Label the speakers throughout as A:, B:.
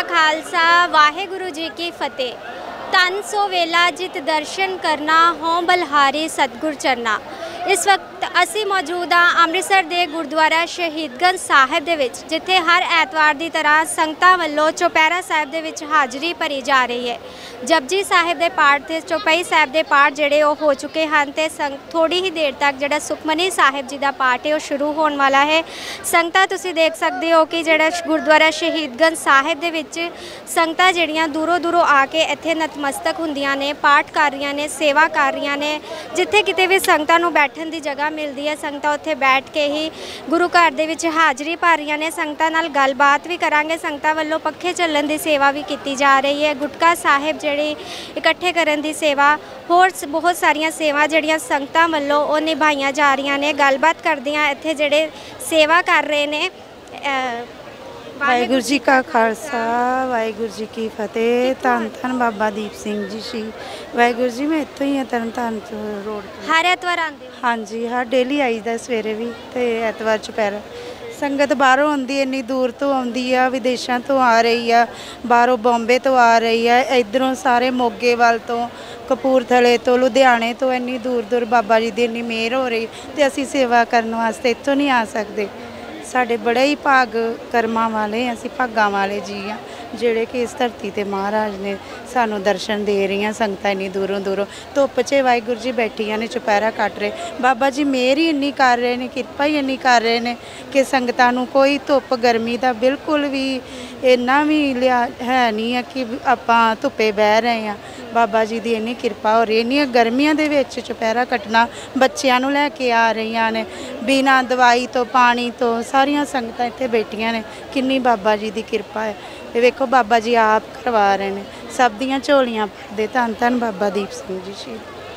A: खालसा वाहेगुरु जी की फतेह। तन सो वेला जित दर्शन करना हों बलहारी सतगुर चरना। इस वक्त ਅਸੀਂ मौजूद हाँ ਅੰਮ੍ਰਿਤਸਰ ਦੇ ਗੁਰਦੁਆਰਾ ਸ਼ਹੀਦਗੰਜ ਸਾਹਿਬ ਦੇ ਵਿੱਚ, ਜਿੱਥੇ ਹਰ ਐਤਵਾਰ ਦੀ ਤਰ੍ਹਾਂ ਸੰਗਤਾਂ ਵੱਲੋਂ ਚੁਪਹਿਰਾ ਸਾਹਿਬ ਦੇ ਵਿੱਚ ਹਾਜ਼ਰੀ ਭਰੀ ਜਾ ਰਹੀ ਹੈ। ਜਪਜੀ ਸਾਹਿਬ ਦੇ ਪਾਠ ਤੇ ਚੌਪਈ ਸਾਹਿਬ ਦੇ ਪਾਠ ਜਿਹੜੇ ਉਹ ਹੋ ਚੁੱਕੇ ਹਨ ਤੇ ਥੋੜੀ ਹੀ ਦੇਰ ਤੱਕ ਜਿਹੜਾ ਸੁਖਮਨੀ ਸਾਹਿਬ ਜੀ ਦਾ ਪਾਠ ਹੈ ਉਹ ਸ਼ੁਰੂ ਹੋਣ ਵਾਲਾ ਹੈ। ਸੰਗਤਾਂ ਤੁਸੀਂ ਦੇਖ ਸਕਦੇ ਹੋ ਕਿ ਜਿਹੜਾ ਗੁਰਦੁਆਰਾ ਸ਼ਹੀਦਗੰਜ ਸਾਹਿਬ ਦੇ ਵਿੱਚ ਸੰਗਤਾਂ ਜਿਹੜੀਆਂ ਦੂਰੋਂ ਦੂਰੋਂ ਆ ਕੇ ਇੱਥੇ ਨਤਮਸਤਕ ਹੁੰਦੀਆਂ ਨੇ, ਪਾਠ ਕਰ ਰਹੀਆਂ ਨੇ, ਸੇਵਾ ਕਰ ਰਹੀਆਂ ਨੇ। ਜਿੱਥੇ ਕਿਤੇ ਵੀ ਸੰਗਤਾਂ ਨੂੰ ਬੈਠਣ ਦੀ ਜਗ੍ਹਾ ਮਿਲਦੀ ਹੈ, ਸੰਗਤਾਂ ਉੱਥੇ ਬੈਠ ਕੇ ਹੀ ਗੁਰੂ ਘਰ ਦੇ ਵਿੱਚ ਹਾਜ਼ਰੀ ਭਰ ਰਹੀਆਂ ਨੇ। ਸੰਗਤਾਂ ਨਾਲ ਗੱਲਬਾਤ ਵੀ ਕਰਾਂਗੇ। ਸੰਗਤਾਂ ਵੱਲੋਂ ਪੱਖੇ ਚੱਲਣ ਦੀ ਸੇਵਾ ਵੀ ਕੀਤੀ ਜਾ ਰਹੀ ਹੈ, ਗੁਟਕਾ ਸਾਹਿਬ ਜਿਹੜੀ ਇਕੱਠੇ ਕਰਨ ਦੀ ਸੇਵਾ, ਹੋਰ ਬਹੁਤ ਸਾਰੀਆਂ ਸੇਵਾ ਜਿਹੜੀਆਂ ਸੰਗਤਾਂ ਵੱਲੋਂ ਉਹ ਨਿਭਾਈਆਂ ਜਾ ਰਹੀਆਂ ਨੇ। ਗੱਲਬਾਤ ਕਰਦੇ ਹਾਂ ਇੱਥੇ ਜਿਹੜੇ ਸੇਵਾ ਕਰ ਰਹੇ ਨੇ।
B: ਵਾਹਿਗੁਰੂ ਜੀ ਕਾ ਖਾਲਸਾ ਵਾਹਿਗੁਰੂ ਜੀ ਕੀ ਫਤਿਹ। ਧੰਨ ਧੰਨ ਬਾਬਾ ਦੀਪ ਸਿੰਘ ਜੀ ਸ਼ੀ ਵਾਹਿਗੁਰੂ ਜੀ। ਮੈਂ ਇੱਥੋਂ ਹੀ ਹਾਂ, ਤਰਨਤਾਰਨ ਰੋਡ ਤੋਂ।
A: ਹਰ ਐਤਵਾਰ ਆਉਂਦੇ ਹੋ?
B: ਹਾਂਜੀ, ਹਰ ਡੇਲੀ ਆਈਦਾ, ਸਵੇਰੇ ਵੀ ਤੇ ਐਤਵਾਰ ਚੁਪਹਿਰਾ। ਸੰਗਤ ਬਾਹਰੋਂ ਆਉਂਦੀ, ਇੰਨੀ ਦੂਰ ਤੋਂ ਆਉਂਦੀ ਆ, ਵਿਦੇਸ਼ਾਂ ਤੋਂ ਆ ਰਹੀ ਆ, ਬਾਹਰੋਂ ਬੰਬੇ ਤੋਂ ਆ ਰਹੀ ਆ, ਇੱਧਰੋਂ ਸਾਰੇ ਮੋਗੇ ਵੱਲ ਤੋਂ, ਕਪੂਰਥਲੇ ਤੋਂ, ਲੁਧਿਆਣੇ ਤੋਂ, ਇੰਨੀ ਦੂਰ ਦੂਰ ਬਾਬਾ ਜੀ ਦੀ ਇੰਨੀ ਮਿਹਰ ਹੋ ਰਹੀ ਤੇ ਅਸੀਂ ਸੇਵਾ ਕਰਨ ਵਾਸਤੇ ਇੱਥੋਂ ਨਹੀਂ ਆ ਸਕਦੇ। ਸਾਡੇ ਬੜੇ ਹੀ ਭਾਗ ਕਰਮਾਂ ਵਾਲੇ, ਅਸੀਂ ਭਾਗਾਂ ਵਾਲੇ ਜੀ ਆ ਜਿਹੜੇ ਕਿ ਇਸ ਧਰਤੀ ਤੇ ਮਹਾਰਾਜ ਨੇ ਸਾਨੂੰ ਦਰਸ਼ਨ ਦੇ ਰਹੀਆਂ ਸੰਗਤਾਂ ਇੰਨੀ ਦੂਰੋਂ ਦੂਰੋਂ। ਧੁੱਪ 'ਚ ਵਾਹਿਗੁਰੂ ਜੀ ਬੈਠੀਆਂ ਨੇ, ਚੁਪਹਿਰਾ ਕੱਟ ਰਹੇ। ਬਾਬਾ ਜੀ ਮਿਹਰ ਹੀ ਇੰਨੀ ਕਰ ਰਹੇ ਨੇ, ਕਿਰਪਾ ਹੀ ਇੰਨੀ ਕਰ ਰਹੇ ਨੇ ਕਿ ਸੰਗਤਾਂ ਨੂੰ ਕੋਈ ਧੁੱਪ ਗਰਮੀ ਦਾ ਬਿਲਕੁਲ ਵੀ ਇੰਨਾ ਵੀ ਲਿਆ ਹੈ ਨਹੀਂ ਆ ਕਿ ਆਪਾਂ ਧੁੱਪੇ ਬਹਿ ਰਹੇ ਹਾਂ। ਬਾਬਾ ਜੀ ਦੀ ਇੰਨੀ ਕਿਰਪਾ ਹੋ ਰਹੀ। ਇੰਨੀਆਂ ਗਰਮੀਆਂ ਦੇ ਵਿੱਚ ਚੁਪਹਿਰਾ ਕੱਟਣਾ, ਬੱਚਿਆਂ ਨੂੰ ਲੈ ਕੇ ਆ ਰਹੀਆਂ ਨੇ, ਬਿਨਾਂ ਦਵਾਈ ਤੋਂ, ਪਾਣੀ ਤੋਂ, ਸਾਰੀਆਂ ਸੰਗਤਾਂ ਇੱਥੇ ਬੈਠੀਆਂ ਨੇ। ਕਿੰਨੀ ਬਾਬਾ ਜੀ ਦੀ ਕਿਰਪਾ ਹੈ। ਇਹ ਵੇਖੋ ਬਾਬਾ ਜੀ ਆਪ ਕਰਵਾ ਰਹੇ ਨੇ, ਸਭ ਦੀਆਂ ਝੋਲੀਆਂ ਭਰਦੇ। ਧੰਨ ਧੰਨ ਬਾਬਾ ਦੀਪ ਸਿੰਘ ਜੀ ਸ਼ਹੀਦ।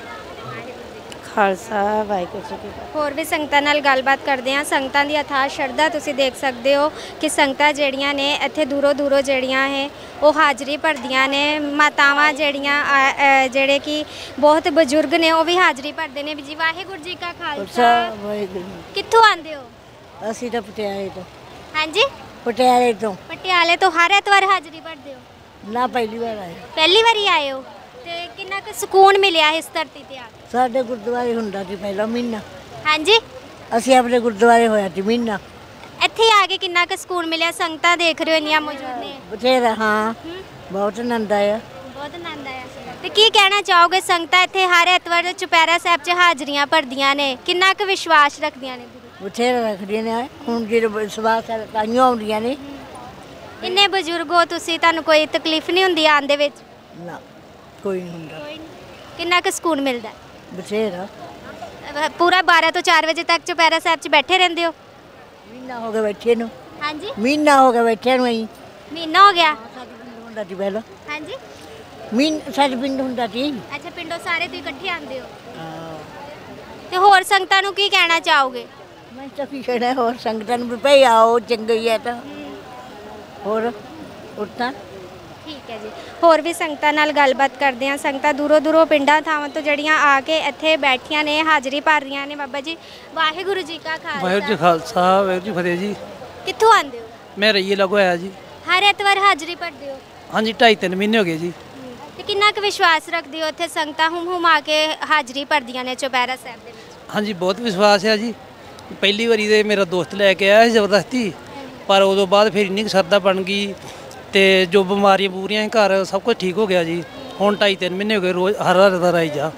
B: ਖਾਲਸਾ ਵਾਹਿਗੁਰੂ ਜੀ ਕੀ ਫਤਿਹ।
A: ਹੋਰ ਵੀ ਸੰਗਤਾਂ ਨਾਲ ਗੱਲਬਾਤ ਕਰਦੇ ਹਾਂ। ਸੰਗਤਾਂ ਦੀ ਅਥਾਹ ਸ਼ਰਧਾ ਤੁਸੀਂ ਦੇਖ ਸਕਦੇ ਹੋ ਕਿ ਸੰਗਤਾਂ ਜਿਹੜੀਆਂ ਨੇ ਇੱਥੇ ਦੂਰੋਂ ਦੂਰੋਂ ਜਿਹੜੀਆਂ ਹੈ ਉਹ ਹਾਜ਼ਰੀ ਭਰਦੀਆਂ ਨੇ। ਮਾਤਾਵਾਂ ਜਿਹੜੀਆਂ ਜਿਹੜੇ ਕਿ ਬਹੁਤ ਬਜ਼ੁਰਗ ਨੇ ਉਹ ਵੀ ਹਾਜ਼ਰੀ ਭਰਦੇ ਨੇ। ਜੀ ਵਾਹਿਗੁਰੂ ਜੀ ਕਾ ਖਾਲਸਾ ਵਾਹਿਗੁਰੂ। ਕਿੱਥੋਂ ਆਉਂਦੇ ਹੋ?
B: ਅਸੀਂ ਤਾਂ ਪਟਿਆਲੇ ਤੋਂ।
A: ਹਾਂਜੀ,
B: ਪਟਿਆਲੇ ਤੋਂ।
A: ਪਟਿਆਲੇ ਤੋਂ ਹਰ ਐਤਵਾਰ ਹਾਜ਼ਰੀ ਭਰਦੇ ਹੋ?
B: ਨਾ, ਪਹਿਲੀ ਵਾਰ ਆਏ।
A: ਪਹਿਲੀ ਵਾਰੀ ਆਏ ਹੋ ਤੇ ਕਿੰਨਾ ਕੁ ਸਕੂਨ ਮਿਲਿਆ ਇਸ ਧਰਤੀ ਤੇ ਆ ਕੇ?
B: ਸਾਡੇ ਗੁਰਦੁਆਰੇ ਹੁੰਦਾ ਸੀ ਪਹਿਲਾਂ ਮਹੀਨਾ।
A: ਹਾਂਜੀ,
B: ਅਸੀਂ ਆਪਣੇ ਗੁਰਦੁਆਰੇ ਹੋਇਆ ਸੀ ਮਹੀਨਾ।
A: ਇੱਥੇ ਆ ਕੇ ਕਿੰਨਾ ਕੁ ਸਕੂਨ ਮਿਲਿਆ? ਸੰਗਤਾਂ ਦੇਖ ਰਹੇ ਹੋ ਇੰਨੀਆਂ ਮੌਜੂਦ ਨੇ।
B: ਬਥੇਰਾ, ਹਾਂ, ਬਹੁਤ ਆਨੰਦ ਆਇਆ।
A: ਬਹੁਤ ਆਨੰਦ ਆਇਆ। ਤੇ ਕੀ ਕਹਿਣਾ ਚਾਹੋਗੇ? ਸੰਗਤਾਂ ਇੱਥੇ ਹਰ ਐਤਵਾਰ ਚੁਪਹਿਰਾ ਸਾਹਿਬ 'ਚ ਹਾਜ਼ਰੀਆਂ ਭਰਦੀਆਂ ਨੇ, ਕਿੰਨਾ ਕੁ ਵਿਸ਼ਵਾਸ ਰੱਖਦੀਆਂ ਨੇ ਗੁਰੂ?
B: ਬਥੇਰਾ ਰੱਖਦੀਆਂ ਨੇ। ਹੁਣ ਜਿਹੜੇ ਵਿਸ਼ਵਾਸ ਤਾਈਆਂ ਆਉਂਦੀਆਂ ਨੇ।
A: ਇੰਨੇ ਬਜ਼ੁਰਗ ਹੋ ਤੁਸੀਂ, ਤੁਹਾਨੂੰ ਕੋਈ ਤਕਲੀਫ ਨਹੀਂ ਹੁੰਦੀ ਆਉਣ ਦੇ ਵਿੱਚ?
B: ਨਾ, ਕੋਈ ਨਹੀਂ ਹੁੰਦਾ।
A: ਕਿੰਨਾ ਕੁ ਸਕੂਨ ਮਿਲਦਾ?
B: ਬਥੇਰਾ।
A: ਪੂਰਾ 12 ਤੋਂ 4 ਵਜੇ ਤੱਕ ਚੁਪਹਿਰਾ ਸਾਹਿਬ 'ਚ ਬੈਠੇ ਰਹਿੰਦੇ ਹੋ?
B: ਮਹੀਨਾ ਹੋ ਗਿਆ ਬੈਠੇ ਨੂੰ।
A: ਹਾਂਜੀ,
B: ਮਹੀਨਾ ਹੋ ਗਿਆ ਬੈਠੇ ਨੂੰ। ਅਸੀਂ
A: ਮਹੀਨਾ ਹੋ ਗਿਆ?
B: ਹੁੰਦਾ ਸੀ ਪਹਿਲਾਂ।
A: ਹਾਂਜੀ,
B: ਸਾਡੇ ਪਿੰਡ ਹੁੰਦਾ ਸੀ।
A: ਅੱਛਾ, ਪਿੰਡੋਂ ਸਾਰੇ ਤੁਸੀਂ ਇਕੱਠੇ ਆਉਂਦੇ ਹੋ?
B: ਹਾਂ।
A: ਤੇ ਹੋਰ ਸੰਗਤਾਂ ਨੂੰ ਕੀ ਕਹਿਣਾ ਚਾਹੋਗੇ?
B: ਮੈਂ ਤਾਂ ਕੀ ਕਹਿਣਾ, ਹੋਰ ਸੰਗਤਾਂ ਨੂੰ ਵੀ ਭਈ ਆਓ, ਚੰਗੀ ਹੈ ਤਾਂ ਹੋਰ ਉੱਤਾਂ।
A: ਠੀਕ ਹੈ ਜੀ। ਹੋਰ ਵੀ ਸੰਗਤਾਂ ਨਾਲ ਗੱਲਬਾਤ ਕਰਦੇ ਹਾਂ। ਸੰਗਤਾਂ ਦੂਰੋਂ ਦੂਰੋਂ ਪਿੰਡਾਂ ਥਾਵਾਂ ਤੋਂ ਜਿਹੜੀਆਂ ਆ ਕੇ ਇੱਥੇ ਬੈਠੀਆਂ ਨੇ, ਹਾਜ਼ਰੀ ਭਰ ਰਹੀਆਂ ਨੇ। ਬਾਬਾ ਜੀ ਵਾਹਿਗੁਰੂ ਜੀ ਕਾ ਖਾਲਸਾ
C: ਵਾਹਿਗੁਰੂ ਜੀ ਖਾਲਸਾ ਵਾਹਿਗੁਰੂ ਜੀ ਫਤਿਹ ਜੀ।
A: ਕਿੱਥੋਂ ਆਉਂਦੇ ਹੋ?
C: ਮੈਂ ਰਈਏ ਲੱਗੋ ਆਇਆ ਜੀ।
A: ਹਰ ਐਤਵਾਰ ਹਾਜ਼ਰੀ ਭਰਦੇ ਹੋ?
C: ਹਾਂਜੀ, 2.5-3 ਮਹੀਨੇ ਹੋ ਗਏ ਜੀ।
A: ਤੇ ਕਿੰਨਾ ਕੁ ਵਿਸ਼ਵਾਸ ਰੱਖਦੇ ਹੋ ਇੱਥੇ ਸੰਗਤਾਂ ਹੁਮ ਆ ਕੇ ਹਾਜ਼ਰੀ ਭਰਦੀਆਂ ਨੇ ਚੁਪਹਿਰਾ ਸਾਹਿਬ ਦੇ ਵਿੱਚ?
C: ਹਾਂਜੀ, ਬਹੁਤ ਵਿਸ਼ਵਾਸ ਹੈ ਜੀ। ਪਹਿਲੀ ਵਾਰੀ ਦੇ ਮੇਰਾ ਦੋਸਤ ਲੈ ਕੇ ਆਇਆ ਸੀ ਜ਼ਬਰਦਸਤੀ, ਪਰ ਉਦੋਂ ਬਾਅਦ ਫਿਰ ਇੰਨੀ ਸ਼ਰਧਾ ਬਣ ਗਈ ਤੇ ਜੋ ਬਿਮਾਰੀਆਂ ਬੂਰੀਆਂ ਘਰ ਸਭ ਕੁਝ ਠੀਕ ਹੋ ਗਿਆ ਜੀ। ਹੁਣ 2.5-3 ਮਹੀਨੇ ਹੋ ਗਏ ਰੋਜ਼ ਹਰ ਐਤਵਾਰ ਆਈ ਜਾ।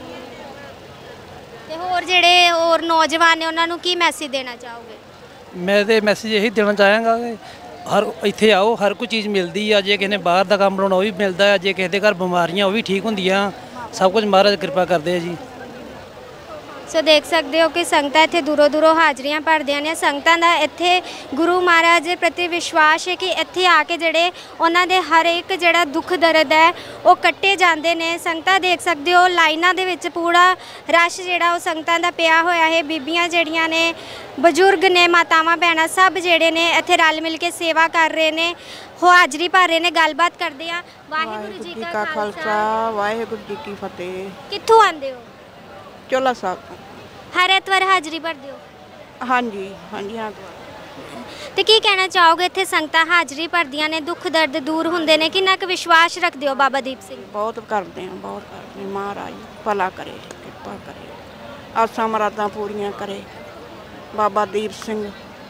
A: ਤੇ ਹੋਰ ਜਿਹੜੇ ਹੋਰ ਨੌਜਵਾਨ ਨੇ ਉਹਨਾਂ ਨੂੰ ਕੀ ਮੈਸੇਜ ਦੇਣਾ ਚਾਹੋਗੇ?
C: ਮੈਂ ਤੇ ਮੈਸੇਜ ਇਹੀ ਦੇਣਾ ਚਾਹਾਂਗਾ ਕਿ ਹਰ ਇੱਥੇ ਆਓ, ਹਰ ਕੋਈ ਚੀਜ਼ ਮਿਲਦੀ ਆ। ਜੇ ਕਿਸੇ ਨੇ ਬਾਹਰ ਦਾ ਕੰਮ ਬਣਾਉਣਾ ਉਹ ਵੀ ਮਿਲਦਾ, ਜੇ ਕਿਸੇ ਦੇ ਘਰ ਬਿਮਾਰੀਆਂ ਉਹ ਵੀ ਠੀਕ ਹੁੰਦੀਆਂ। ਸਭ ਕੁਝ ਮਹਾਰਾਜ ਕਿਰਪਾ ਕਰਦੇ ਆ ਜੀ।
A: ਸੋ ਦੇਖ ਸਕਦੇ ਹੋ ਕਿ ਸੰਗਤਾਂ ਇੱਥੇ ਦੂਰੋਂ ਦੂਰੋਂ ਹਾਜ਼ਰੀਆਂ ਭਰਦੀਆਂ ਨੇ। ਸੰਗਤਾਂ ਦਾ ਇੱਥੇ ਗੁਰੂ ਮਹਾਰਾਜ ਦੇ ਪ੍ਰਤੀ ਵਿਸ਼ਵਾਸ ਹੈ ਕਿ ਇੱਥੇ ਆ ਕੇ ਜਿਹੜੇ ਉਹਨਾਂ ਦੇ ਹਰ ਇੱਕ ਜਿਹੜਾ ਦੁੱਖ ਦਰਦ ਹੈ ਉਹ ਕੱਟੇ ਜਾਂਦੇ ਨੇ। ਸੰਗਤਾਂ ਦੇਖ ਸਕਦੇ ਹੋ ਲਾਈਨਾਂ ਦੇ ਵਿੱਚ ਪੂਰਾ ਰਸ਼ ਜਿਹੜਾ ਉਹ ਸੰਗਤਾਂ ਦਾ ਪਿਆ ਹੋਇਆ ਹੈ। ਬੀਬੀਆਂ ਜਿਹੜੀਆਂ ਨੇ, ਬਜ਼ੁਰਗ ਨੇ, ਮਾਤਾਵਾਂ ਭੈਣਾਂ ਸਭ ਜਿਹੜੇ ਨੇ ਇੱਥੇ ਰਲ ਮਿਲ ਕੇ ਸੇਵਾ ਕਰ ਰਹੇ ਨੇ, ਹਾਜ਼ਰੀ ਭਰ ਰਹੇ ਨੇ। ਗੱਲਬਾਤ ਕਰਦੇ ਆ। ਵਾਹਿਗੁਰੂ ਜੀ ਕਾ ਖਾਲਸਾ
B: ਵਾਹਿਗੁਰੂ ਜੀ ਕੀ ਫਤਿਹ।
A: ਕਿੱਥੋਂ ਆਉਂਦੇ ਹੋ?
B: ਚੋਲਾ ਸਾਹਿਬ।
A: ਹਰ ਐਤਵਾਰ ਹਾਜ਼ਰੀ ਭਰਦੇ ਹੋ?
B: ਹਾਂਜੀ ਹਾਂਜੀ, ਹਾਂ।
A: ਤੇ ਕੀ ਕਹਿਣਾ ਚਾਹੋਗੇ ਇੱਥੇ ਸੰਗਤਾਂ ਹਾਜ਼ਰੀ ਭਰਦੀਆਂ ਨੇ, ਦੁੱਖ ਦਰਦ ਦੂਰ ਹੁੰਦੇ ਨੇ, ਕਿੰਨਾ ਕੁ ਵਿਸ਼ਵਾਸ ਰੱਖਦੇ ਹੋ ਬਾਬਾ ਦੀਪ ਸਿੰਘ?
D: ਬਹੁਤ ਕਰਦੇ ਆ, ਬਹੁਤ ਕਰਦੇ ਆ। ਮਹਾਰਾਜ ਭਲਾ ਕਰੇ, ਕਿਰਪਾ ਕਰੇ, ਆਸਾਂ ਮੁਰਾਦਾਂ ਪੂਰੀਆਂ ਕਰੇ। ਬਾਬਾ ਦੀਪ ਸਿੰਘ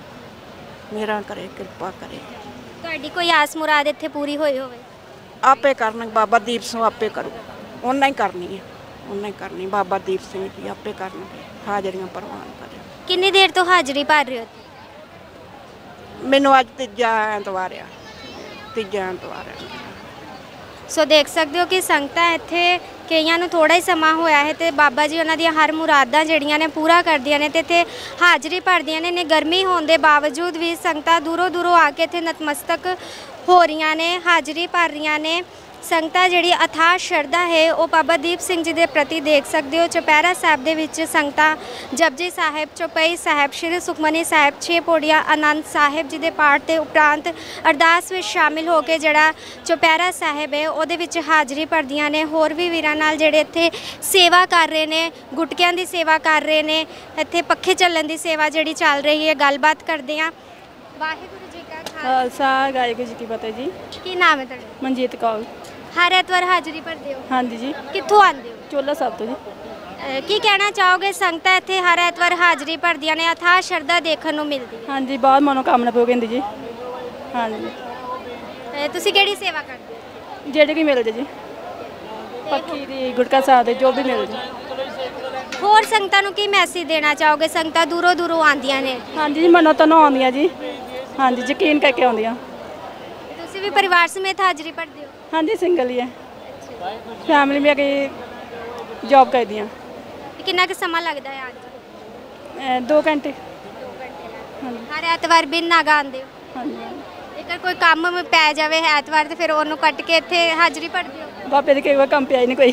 D: ਮੇਰਾ ਕਰੇ, ਕਿਰਪਾ ਕਰੇ।
A: ਤੁਹਾਡੀ ਕੋਈ ਆਸ ਮੁਰਾਦ ਇੱਥੇ ਪੂਰੀ ਹੋਈ ਹੋਵੇ?
D: ਆਪੇ ਕਰਨ, ਬਾਬਾ ਦੀਪ ਸਿੰਘ ਆਪੇ ਕਰੂ, ਉਹਨਾਂ ਹੀ ਕਰਨੀ ਹੈ, ਉਹਨਾਂ ਹੀ ਕਰਨੀ। ਬਾਬਾ ਦੀਪ ਸਿੰਘ ਜੀ ਆਪੇ ਕਰਨਗੇ, ਹਾਜ਼ਰੀਆਂ ਪ੍ਰਵਾਨ ਕਰੇ।
A: ਕਿੰਨੀ ਦੇਰ ਤੋਂ ਹਾਜ਼ਰੀ ਭਰ ਰਹੇ ਹੋ ਇੱਥੇ?
D: ਮੈਨੂੰ ਅੱਜ ਤੀਜਾ ਐਤਵਾਰ ਆ, ਤੀਜਾ ਐਤਵਾਰ ਆ।
A: ਸੋ ਦੇਖ ਸਕਦੇ ਹੋ ਕਿ ਸੰਗਤਾਂ ਇੱਥੇ ਕਈਆਂ ਨੂੰ ਥੋੜਾ ਹੀ ਸਮਾਂ ਹੋਇਆ ਹੈ ਤੇ ਬਾਬਾ ਜੀ ਉਹਨਾਂ ਦੀਆਂ ਹਰ ਮੁਰਾਦਾਂ ਜਿਹੜੀਆਂ ਨੇ ਪੂਰਾ ਕਰਦੀਆਂ ਨੇ ਤੇ ਇੱਥੇ ਹਾਜ਼ਰੀ ਭਰਦੀਆਂ ਨੇ। ਗਰਮੀ ਹੋਣ ਦੇ ਬਾਵਜੂਦ ਵੀ ਸੰਗਤਾਂ ਦੂਰੋਂ ਦੂਰੋਂ ਆ ਕੇ ਇੱਥੇ ਨਤਮਸਤਕ ਹੋ ਰਹੀਆਂ ਨੇ, ਹਾਜ਼ਰੀ ਭਰ ਰਹੀਆਂ ਨੇ। ਸੰਗਤਾਂ ਜਿਹੜੀ ਅਥਾਹ ਸ਼ਰਧਾ ਹੈ ਉਹ ਬਾਬਾ ਦੀਪ ਸਿੰਘ ਜੀ ਦੇ ਪ੍ਰਤੀ ਦੇਖ ਸਕਦੇ ਹੋ। ਚੁਪਹਿਰਾ ਸਾਹਿਬ ਦੇ ਵਿੱਚ ਸੰਗਤਾਂ ਜਪਜੀ ਸਾਹਿਬ, ਚੌਪਈ ਸਾਹਿਬ, ਸ਼੍ਰੀ ਸੁਖਮਨੀ ਸਾਹਿਬ, 6 ਪੌੜੀਆਂ ਆਨੰਦ ਸਾਹਿਬ ਜੀ ਦੇ ਪਾਠ ਦੇ ਉਪਰੰਤ ਅਰਦਾਸ ਵਿੱਚ ਸ਼ਾਮਿਲ ਹੋ ਕੇ ਜਿਹੜਾ ਚੁਪਹਿਰਾ ਸਾਹਿਬ ਹੈ ਉਹਦੇ ਵਿੱਚ ਹਾਜ਼ਰੀ ਭਰਦੀਆਂ ਨੇ। ਹੋਰ ਵੀ ਵੀਰਾਂ ਨਾਲ ਜਿਹੜੇ ਇੱਥੇ ਸੇਵਾ ਕਰ ਰਹੇ ਨੇ, ਗੁਟਕਿਆਂ ਦੀ ਸੇਵਾ ਕਰ ਰਹੇ ਨੇ, ਇੱਥੇ ਪੱਖੇ ਚੱਲਣ ਦੀ ਸੇਵਾ ਜਿਹੜੀ ਚੱਲ ਰਹੀ ਹੈ, ਗੱਲਬਾਤ ਕਰਦੇ ਹਾਂ। ਵਾਹਿਗੁਰੂ ਜੀ ਕਾ
E: ਖਾਲਸਾ, ਵਾਹਿਗੁਰੂ ਜੀ ਕੀ ਫਤਿਹ ਜੀ।
A: ਕੀ ਨਾਮ ਹੈ ਤੁਹਾਡਾ?
E: ਮਨਜੀਤ ਕੌਰ।
A: ਹਰ ਐਤਵਾਰ ਹਾਜ਼ਰੀ ਭਰਦੇ ਹੋ?
E: ਹਾਂਜੀ ਜੀ।
A: ਕਿੱਥੋਂ ਆਉਂਦੇ ਹੋ?
E: ਚੋਲਾ ਸਾਹਿਬ ਤੋਂ ਜੀ।
A: ਕੀ ਕਹਿਣਾ ਚਾਹੋਗੇ? ਸੰਗਤਾਂ ਇੱਥੇ ਹਰ ਐਤਵਾਰ ਹਾਜ਼ਰੀ ਭਰਦੀਆਂ ਨੇ, ਅਥਾਹ ਸ਼ਰਧਾ ਦੇਖਣ ਨੂੰ ਮਿਲਦੀ ਹੈ।
E: ਹਾਂਜੀ, ਬਹੁਤ ਮਨੋਕਾਮਨਾ ਪੂਰੀ ਹੁੰਦੀ ਜੀ। ਹਾਂਜੀ।
A: ਤੁਸੀਂ ਕਿਹੜੀ ਸੇਵਾ ਕਰਦੇ ਹੋ?
E: ਜਿਹੜੇ ਕੀ ਮਿਲ ਜੇ ਜੀ, ਪੱਖੀ ਦੀ, ਗੁਟਕਾ ਸਾਹਿਬ ਦੇ, ਜੋ ਵੀ ਮਿਲ ਜੇ।
A: ਹੋਰ ਸੰਗਤਾਂ ਨੂੰ ਕੀ ਮੈਸੇਜ ਦੇਣਾ ਚਾਹੋਗੇ? ਸੰਗਤਾਂ ਦੂਰੋਂ ਦੂਰੋਂ ਆਉਂਦੀਆਂ ਨੇ।
E: ਹਾਂਜੀ ਜੀ, ਮਨੋਂ ਤਾਂ ਆਉਂਦੀਆਂ ਜੀ। ਹਾਂਜੀ, ਯਕੀਨ ਕਰਕੇ ਆਉਂਦੀਆਂ।
A: ਤੁਸੀਂ ਵੀ ਪਰਿਵਾਰ ਸਮੇਤ ਹਾਜ਼ਰੀ ਭਰਦੇ ਹੋ?
E: ਹਾਂਜੀ, ਸਿੰਗਲ ਹੀ ਹੈ। ਫੈਮਿਲੀ ਮੇਰੀ ਜੌਬ ਕਰਦੀ ਹਾਂ।
A: ਕਿੰਨਾ ਕੁ ਸਮਾਂ ਲੱਗਦਾ ਹੈ ਅੱਜ?
E: 2 ਘੰਟੇ। ਹਾਂਜੀ
A: ਹਰ ਐਤਵਾਰ ਬਿਨ ਨਾਗਾ ਆਉਂਦੇ ਹੋ?
E: ਹਾਂਜੀ।
A: ਜੇਕਰ ਕੋਈ ਕੰਮ ਪੈ ਜਾਵੇ ਐਤਵਾਰ ਤੇ ਫਿਰ ਉਹਨੂੰ ਕੱਟ ਕੇ ਇੱਥੇ ਹਾਜ਼ਰੀ ਭਰਦੇ ਹੋ?
E: ਬਾਬੇ ਦੇ ਕਈ ਵਾਰ ਕੰਮ ਪਿਆ ਹੀ ਨਹੀਂ ਕੋਈ।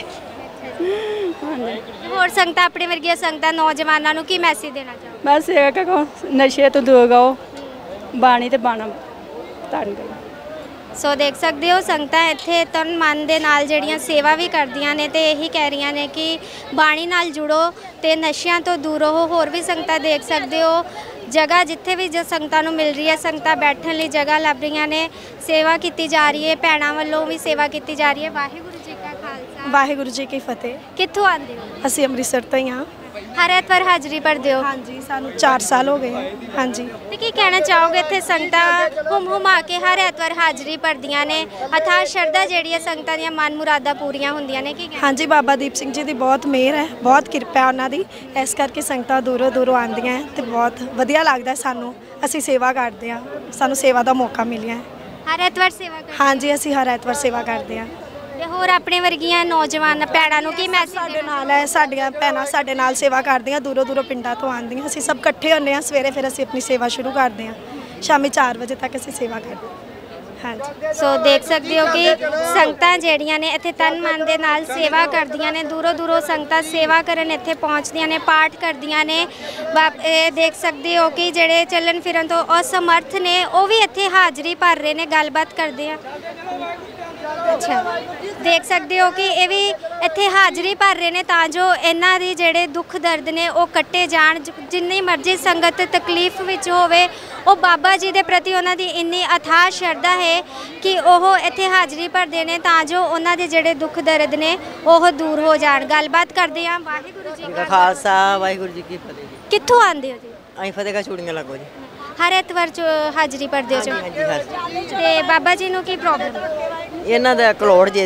E: ਹਾਂਜੀ।
A: ਹੋਰ ਸੰਗਤਾਂ, ਆਪਣੇ ਵਰਗੀਆਂ ਸੰਗਤਾਂ, ਨੌਜਵਾਨਾਂ ਨੂੰ ਕੀ ਮੈਸੇਜ ਦੇਣਾ ਚਾਹੋਗੇ?
E: ਬਸ ਇਹ ਕਹੋ, ਨਸ਼ੇ ਤੋਂ ਦੂਰ ਰਹੋ, ਬਾਣੀ ਤੇ ਬਾਣਾ ਧਾਰਨ ਕਰੋ।
A: ਸੋ ਦੇਖ ਸਕਦੇ ਹੋ ਸੰਗਤਾਂ ਇੱਥੇ ਤਨ ਮਨ ਦੇ ਨਾਲ ਜਿਹੜੀਆਂ ਸੇਵਾ ਵੀ ਕਰਦੀਆਂ ਨੇ ਤੇ ਇਹੀ ਕਹਿ ਰਹੀਆਂ ਨੇ ਕਿ ਬਾਣੀ ਨਾਲ ਜੁੜੋ ਤੇ ਨਸ਼ਿਆਂ ਤੋਂ ਦੂਰ ਰਹੋ। ਹੋਰ ਵੀ ਸੰਗਤਾਂ ਦੇਖ ਸਕਦੇ ਹੋ, ਜਗ੍ਹਾ ਜਿੱਥੇ ਵੀ ਜੋ ਸੰਗਤਾਂ ਨੂੰ ਮਿਲ ਰਹੀ ਹੈ, ਸੰਗਤਾਂ ਬੈਠਣ ਲਈ ਜਗ੍ਹਾ ਲੱਭ ਰਹੀਆਂ ਨੇ, ਸੇਵਾ ਕੀਤੀ ਜਾ ਰਹੀ ਹੈ, ਭੈਣਾਂ ਵੱਲੋਂ ਵੀ ਸੇਵਾ ਕੀਤੀ ਜਾ ਰਹੀ ਹੈ। ਵਾਹਿਗੁਰੂ ਜੀ ਕਾ ਖਾਲਸਾ,
F: ਵਾਹਿਗੁਰੂ ਜੀ ਕੀ ਫਤਿਹ।
A: ਕਿੱਥੋਂ ਆਉਂਦੇ ਹੋ?
F: ਅਸੀਂ ਅੰਮ੍ਰਿਤਸਰ ਤੋਂ ਹੀ ਹਾਂ।
A: ਹਰ ਐਤਵਾਰ ਹਾਜ਼ਰੀ ਭਰਦੇ ਹੋ?
F: ਹਾਂਜੀ, ਸਾਨੂੰ 4 ਸਾਲ ਹੋ ਗਏ। ਹਾਂਜੀ।
A: ਤੇ ਕੀ ਕਹਿਣਾ ਚਾਹੋਗੇ? ਇੱਥੇ ਸੰਗਤਾਂ ਹੁਮ-ਹੁਮਾ ਕੇ ਹਰ ਐਤਵਾਰ ਹਾਜ਼ਰੀ ਭਰਦੀਆਂ ਨੇ, ਅਥਾਹ ਸ਼ਰਧਾ ਜਿਹੜੀ ਹੈ, ਸੰਗਤਾਂ ਦੀਆਂ ਮਨ ਮੁਰਾਦਾਂ ਪੂਰੀਆਂ ਹੁੰਦੀਆਂ ਨੇ। ਕੀ ਕਹਿਣਾ?
F: ਹਾਂਜੀ, ਬਾਬਾ ਦੀਪ ਸਿੰਘ ਜੀ ਦੀ ਬਹੁਤ ਮਿਹਰ ਹੈ, ਬਹੁਤ ਕਿਰਪਾ ਹੈ ਉਹਨਾਂ ਦੀ, ਇਸ ਕਰਕੇ ਸੰਗਤਾਂ ਦੂਰੋਂ ਦੂਰੋਂ ਆਉਂਦੀਆਂ ਤੇ ਬਹੁਤ ਵਧੀਆ ਲੱਗਦਾ ਸਾਨੂੰ। ਅਸੀਂ ਸੇਵਾ ਕਰਦੇ ਹਾਂ, ਸਾਨੂੰ ਸੇਵਾ ਦਾ ਮੌਕਾ ਮਿਲਿਆ ਹੈ।
A: ਹਰ ਐਤਵਾਰ ਸੇਵਾ ਕਰਦੇ?
F: ਹਾਂਜੀ, ਅਸੀਂ ਹਰ ਐਤਵਾਰ ਸੇਵਾ ਕਰਦੇ ਹਾਂ।
A: ਤੇ ਹੋਰ ਆਪਣੇ ਵਰਗੀਆਂ ਨੌਜਵਾਨ ਭੈਣਾਂ ਨੂੰ ਕੀ ਮੈਸੇਜ
F: ਸਾਡੇ ਨਾਲ ਹੈ, ਸਾਡੀਆਂ ਭੈਣਾਂ ਸਾਡੇ ਨਾਲ ਸੇਵਾ ਕਰਦੀਆਂ, ਦੂਰੋਂ ਦੂਰੋਂ ਪਿੰਡਾਂ ਤੋਂ ਆਉਂਦੀਆਂ। ਅਸੀਂ ਸਭ ਇਕੱਠੇ ਹੁੰਦੇ ਹਾਂ ਸਵੇਰੇ, ਫਿਰ ਅਸੀਂ ਆਪਣੀ ਸੇਵਾ ਸ਼ੁਰੂ ਕਰਦੇ ਹਾਂ। ਸ਼ਾਮੀ 4 ਵਜੇ ਤੱਕ ਅਸੀਂ ਸੇਵਾ ਕਰਦੇ ਹਾਂ। ਹਾਂਜੀ।
A: ਸੋ ਦੇਖ ਸਕਦੇ ਹੋ ਕਿ ਸੰਗਤਾਂ ਜਿਹੜੀਆਂ ਨੇ ਇੱਥੇ ਤਨ ਮਨ ਦੇ ਨਾਲ ਸੇਵਾ ਕਰਦੀਆਂ ਨੇ, ਦੂਰੋਂ ਦੂਰੋਂ ਸੰਗਤਾਂ ਸੇਵਾ ਕਰਨ ਇੱਥੇ ਪਹੁੰਚਦੀਆਂ ਨੇ, ਪਾਠ ਕਰਦੀਆਂ ਨੇ। ਇਹ ਦੇਖ ਸਕਦੇ ਹੋ ਕਿ ਜਿਹੜੇ ਚੱਲਣ ਫਿਰਨ ਤੋਂ ਅਸਮਰਥ ਨੇ ਉਹ ਵੀ ਇੱਥੇ ਹਾਜ਼ਰੀ ਭਰ ਰਹੇ ਨੇ। ਗੱਲਬਾਤ ਕਰਦੇ ਆ। ਅੱਛਾ, ਦੇਖ ਸਕਦੇ ਹੋ ਕਿ ਇਹ ਵੀ ਇੱਥੇ ਹਾਜ਼ਰੀ ਭਰ ਰਹੇ ਨੇ ਤਾਂ ਜੋ ਇਹਨਾਂ ਦੀ ਜਿਹੜੇ ਦੁੱਖ ਦਰਦ ਨੇ ਉਹ ਕੱਟੇ ਜਾਣ। ਜਿੰਨੀ ਮਰਜ਼ੀ ਸੰਗਤ ਤਕਲੀਫ ਵਿੱਚ ਹੋਵੇ, ਉਹ ਬਾਬਾ ਜੀ ਦੇ ਪ੍ਰਤੀ ਉਹਨਾਂ ਦੀ ਇੰਨੀ ਅਥਾਹ ਸ਼ਰਧਾ ਹੈ ਕਿ ਉਹ ਇੱਥੇ ਹਾਜ਼ਰੀ ਭਰਦੇ ਨੇ ਤਾਂ ਜੋ ਉਹਨਾਂ ਦੇ ਜਿਹੜੇ ਦੁੱਖ ਦਰਦ ਨੇ ਉਹ ਦੂਰ ਹੋ ਜਾਣ। ਗੱਲਬਾਤ ਕਰਦੇ ਹਾਂ। ਵਾਹਿਗੁਰੂ ਜੀ ਕਾ
G: ਖਾਲਸਾ, ਵਾਹਿਗੁਰੂ ਜੀ ਕੀ ਫਤਿਹ ਜੀ।
A: ਕਿੱਥੋਂ ਆਉਂਦੇ ਹੋ ਜੀ?
G: ਅਸੀਂ ਫਤਿਹਗੜ੍ਹ ਚੂੜੀਆਂ ਲੱਗੋ ਜੀ।
A: ਹਰ ਐਤਵਾਰ ਹਾਜ਼ਰੀ ਭਰਦੇ ਹੋ ਜੀ? ਤੇ ਬਾਬਾ ਜੀ ਨੂੰ ਕੀ ਪ੍ਰੋਬਲਮ?
G: ਇਹਨਾਂ ਦਾ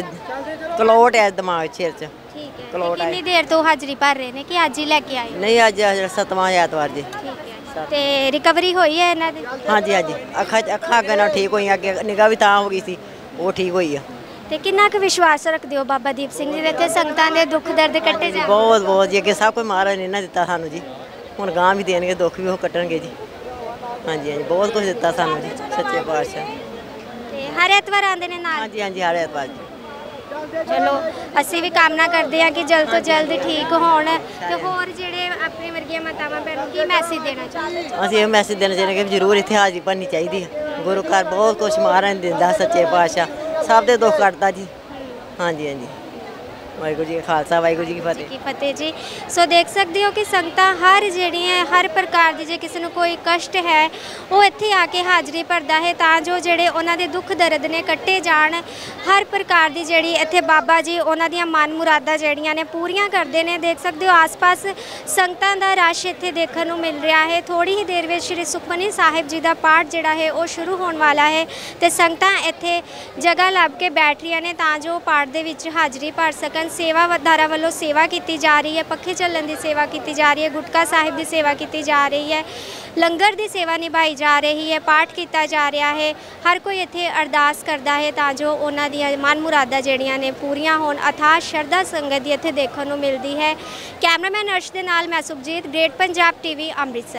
G: ਕਲੋਟ ਹੈ ਦਿਮਾਗ 'ਚ, ਸਿਰ 'ਚ
A: ਠੀਕ ਹੈ।
G: ਕਲੋਟ
A: ਤੇ ਕਿੰਨੀ ਦੇਰ ਤੋਂ ਹਾਜ਼ਰੀ ਭਰ ਰਹੇ ਨੇ ਕਿ ਅੱਜ ਹੀ ਲੈ ਕੇ ਆਏ?
G: ਨਹੀਂ, ਅੱਜ 7ਵਾਂ ਐਤਵਾਰ ਜੀ।
A: ਠੀਕ ਹੈ। ਤੇ ਰਿਕਵਰੀ ਹੋਈ ਹੈ ਇਹਨਾਂ ਦੀ?
G: ਹਾਂਜੀ ਹਾਂਜੀ, ਅੱਖਾਂ ਅੱਗੇ ਨਾਲ ਠੀਕ ਹੋਈਆਂ, ਅੱਗੇ ਨਿਗਾਹ ਵੀ ਤਾਂ ਹੋ ਗਈ ਸੀ, ਉਹ ਠੀਕ ਹੋਈ ਆ।
A: ਤੇ ਕਿੰਨਾ ਕੁ ਵਿਸ਼ਵਾਸ ਰੱਖਦੇ ਹੋ ਬਾਬਾ ਦੀਪ ਸਿੰਘ ਜੀ ਦੇ ਤੇ ਸੰਗਤਾਂ ਦੇ ਦੁੱਖ ਦਰਦ ਕੱਟੇ ਜਾਣ?
G: ਬਹੁਤ ਬਹੁਤ ਜੀ, ਅੱਗੇ ਸਭ ਕੁਝ ਮਹਾਰਾਜ ਨੇ ਇਹਨਾਂ ਦਿੱਤਾ ਸਾਨੂੰ ਜੀ, ਹੁਣ ਗਾਂ ਵੀ ਦੇਣਗੇ, ਦੁੱਖ ਵੀ ਉਹ ਕੱਟਣਗੇ ਜੀ। ਹਾਂਜੀ ਹਾਂਜੀ, ਬਹੁਤ ਕੁਝ ਦਿੱਤਾ ਸਾਨੂੰ ਜੀ ਸੱਚੇ ਪਾਤਸ਼ਾਹ।
A: ਤੇ ਹਰ ਐਤਵਾਰ ਆਉਂਦੇ ਨੇ ਨਾਲ?
G: ਹਾਂਜੀ ਹਾਂਜੀ, ਹਰ ਐਤਵਾਰ ਜੀ।
A: ਚਲੋ, ਅਸੀਂ ਵੀ ਕਾਮਨਾ ਕਰਦੇ ਹਾਂ ਕਿ ਜਲਦ ਤੋਂ ਜਲਦ ਠੀਕ ਹੋਣ। ਤੇ ਹੋਰ ਜਿਹੜੇ ਆਪਣੇ ਵਰਗੀਆਂ ਮਾਤਾਵਾਂ ਭੈਣਾਂ ਨੂੰ ਕੀ ਮੈਸੇਜ ਦੇਣਾ ਚਾਹੁੰਦੇ?
G: ਅਸੀਂ ਇਹ ਮੈਸੇਜ ਦੇਣਾ ਚਾਹੁੰਦੇ ਕਿ ਜ਼ਰੂਰ ਇੱਥੇ ਹਾਜ਼ਰੀ ਭਰਨੀ ਚਾਹੀਦੀ ਹੈ। ਗੁਰੂ ਘਰ ਬਹੁਤ ਕੁਛ ਮਹਾਰਾਜ ਨੇ ਦਿੰਦਾ, ਸੱਚੇ ਪਾਤਸ਼ਾਹ ਸਭ ਦੇ ਦੁੱਖ ਕੱਟਦਾ ਜੀ। ਹਾਂਜੀ ਹਾਂਜੀ। ਵਾਹਿਗੁਰੂ ਜੀ ਕਾ ਖਾਲਸਾ ਵਾਹਿਗੁਰੂ ਜੀ ਕੀ ਫਤਿਹ।
A: ਕੀ ਫਤਿਹ ਜੀ। ਸੋ ਦੇਖ ਸਕਦੇ ਹੋ ਕਿ ਸੰਗਤਾਂ ਹਰ ਜਿਹੜੀਆਂ ਹਰ ਪ੍ਰਕਾਰ ਦੀ ਜੇ ਕਿਸੇ ਨੂੰ ਕੋਈ ਕਸ਼ਟ ਹੈ ਉਹ ਇੱਥੇ ਆ ਕੇ ਹਾਜ਼ਰੀ ਭਰਦਾ ਹੈ ਤਾਂ ਜੋ ਜਿਹੜੇ ਉਹਨਾਂ ਦੇ ਦੁੱਖ ਦਰਦ ਨੇ ਕੱਟੇ ਜਾਣ। ਹਰ ਪ੍ਰਕਾਰ ਦੀ ਜਿਹੜੀ ਇੱਥੇ ਬਾਬਾ ਜੀ ਉਹਨਾਂ ਦੀਆਂ ਮਨ ਮੁਰਾਦਾਂ ਜਿਹੜੀਆਂ ਨੇ ਪੂਰੀਆਂ ਕਰਦੇ ਨੇ। ਦੇਖ ਸਕਦੇ ਹੋ ਆਸ-ਪਾਸ ਸੰਗਤਾਂ ਦਾ ਰਸ਼ ਇੱਥੇ ਦੇਖਣ ਨੂੰ ਮਿਲ ਰਿਹਾ ਹੈ। ਥੋੜੀ ਹੀ ਦੇਰ ਵਿੱਚ ਸ਼੍ਰੀ ਸੁਖਮਨੀ ਸਾਹਿਬ ਜੀ ਦਾ ਪਾਠ ਜਿਹੜਾ ਹੈ ਉਹ ਸ਼ੁਰੂ ਹੋਣ ਵਾਲਾ ਹੈ ਤੇ ਸੰਗਤਾਂ ਇੱਥੇ ਜਗ੍ਹਾ ਲੱਭ ਕੇ ਬੈਠ ਰਹੀਆਂ ਨੇ ਤਾਂ ਜੋ ਪਾਠ ਦੇ ਵਿੱਚ ਹਾਜ਼ਰੀ ਭਰ ਸਕਣ। ਸੇਵਾਦਾਰਾਂ ਵੱਲੋਂ ਸੇਵਾ ਕੀਤੀ ਜਾ ਰਹੀ ਹੈ, ਪੱਖੇ ਚੱਲਣ ਦੀ ਸੇਵਾ ਕੀਤੀ ਜਾ ਰਹੀ ਹੈ, ਗੁਟਕਾ ਸਾਹਿਬ ਦੀ ਸੇਵਾ ਕੀਤੀ ਜਾ ਰਹੀ ਹੈ, ਲੰਗਰ ਦੀ ਸੇਵਾ ਨਿਭਾਈ ਜਾ ਰਹੀ ਹੈ, ਪਾਠ ਕੀਤਾ ਜਾ ਰਿਹਾ ਹੈ। ਹਰ ਕੋਈ ਇੱਥੇ ਅਰਦਾਸ ਕਰਦਾ ਹੈ ਤਾਂ ਜੋ ਉਹਨਾਂ ਦੀਆਂ ਮਨ ਮੁਰਾਦਾਂ ਜਿਹੜੀਆਂ ਨੇ ਪੂਰੀਆਂ ਹੋਣ। ਅਥਾਹ ਸ਼ਰਧਾ ਸੰਗਤ ਦੀ ਇੱਥੇ ਦੇਖਣ ਨੂੰ ਮਿਲਦੀ ਹੈ। ਕੈਮਰਾਮੈਨ ਅਰਸ਼ ਦੇ ਨਾਲ ਮੈਂ ਸੁਖਜੀਤ, ਗ੍ਰੇਟ ਪੰਜਾਬ ਟੀਵੀ, ਅੰਮ੍ਰਿਤਸਰ।